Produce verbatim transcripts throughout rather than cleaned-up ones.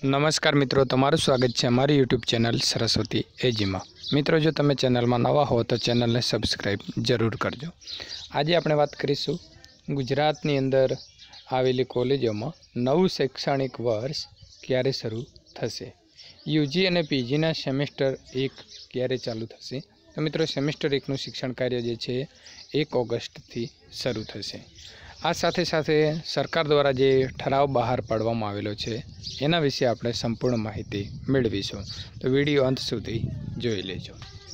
नमस्कार मित्रों, तमारुं स्वागत है अमारी यूट्यूब चैनल सरस्वती एजी में। मित्रों, जो तमे चैनल में नवा हो तो चैनल ने सब्सक्राइब जरूर करजो। आज आपणे बात करीशुं गुजरातनी अंदर आवेली कॉलेजों में नवुं शैक्षणिक वर्ष क्यारे शरू थशे, यूजी और पीजी ना सेमेस्टर एक क्यारे चालू थशे। तो मित्रों, सेमेस्टर एकનું शिक्षण कार्य जे छे एक ऑगस्ट थी शरू थशे। आ साथे साथे सरकार द्वारा जे ठराव बहार पाडवामां आवेलो छे एना विषे आपणे संपूर्ण माहिती मेळवीशुं, तो विडियो अंत सुधी जोई लेजो।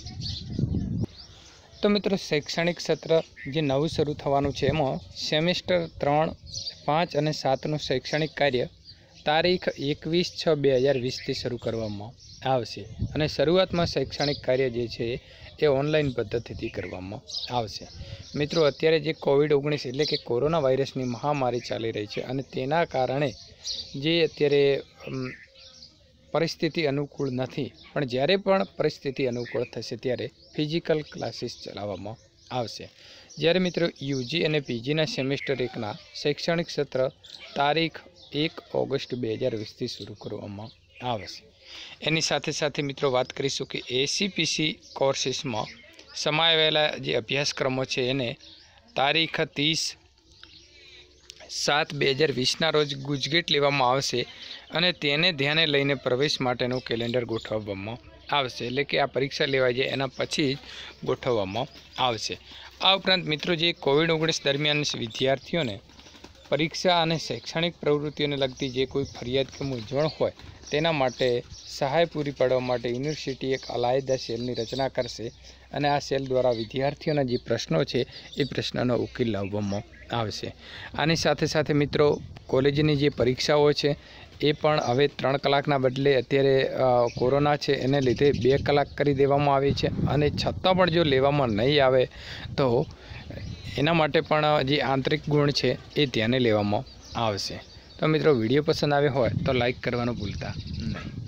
तो मित्रों, शैक्षणिक सत्र जे नवुं शरू थवानुं छे एमां सेमेस्टर त्रण पांच अने सातनुं शैक्षणिक कार्य तारीख एकवीस छ बे हज़ार वीस थी शरू करवामां आवशे अने शरूआतमां शैक्षणिक कार्य जे छे ए ऑनलाइन पद्धतिथी करवामां आवशे। मित्रों, अत्यारे जे कोविड ओगनीस एटले के कोरोना वायरसनी महामारी चाली रही है अने तेना कारणे जे अत्यारे परिस्थिति अनुकूल नहीं, पण ज्यारे पण परिस्थिति अनुकूल थशे त्यारे फिजिकल क्लासीस चलाववामां आवशे। ज्यारे मित्रों यूजी और पीजी ना सेमेस्टर एक ना शैक्षणिक सत्र तारीख एक ऑगस्ट बे हज़ार वीस थी शुरू करवामां आवशे। एनी साथे साथे मित्रों बात करीशुं कि एसीपीसी कोर्सेस में समावेला जे अभ्यासक्रमों छे एने तारीख तीस सात बे हज़ार वीसना रोज गुजगेट लेवामां आवशे अने तेने ध्याने लईने प्रवेश माटेनुं केलेंडर गोठववामां आवशे, एटले के आ परीक्षा लेवाय जाय एना पछी ज गोठववामां आवशे। आ उपरांत मित्रों जे कोविड ओगनीस दरमियान विद्यार्थीओने परीक्षा और शैक्षणिक प्रवृत्तिओं ने लगती जे कोई फरियाद के मूंझवण होय तेना माटे सहाय पूरी पाडवा माटे यूनिवर्सिटी एक अलायदा सेलनी रचना करशे अने आ सेल द्वारा विद्यार्थीओना जे प्रश्नों छे ए प्रश्नों उकेल लाववामां आवशे। आनी साथे साथे मित्रों कॉलेजनी जे परीक्षाओ छे ए पण हवे त्रण कलाकना बदले अत्यारे कोरोना छे एने लीधे बे कलाक करी देवामां आवी छे अने छतां पण जो लेवामां नहीं आवे तो एना माटे पण जे आंतरिक गुण छे ए ध्याने लेवामां आवशे। तो मित्रों, विडियो पसंद आव्यो होय तो लाइक करवानुं भूलता नहीं।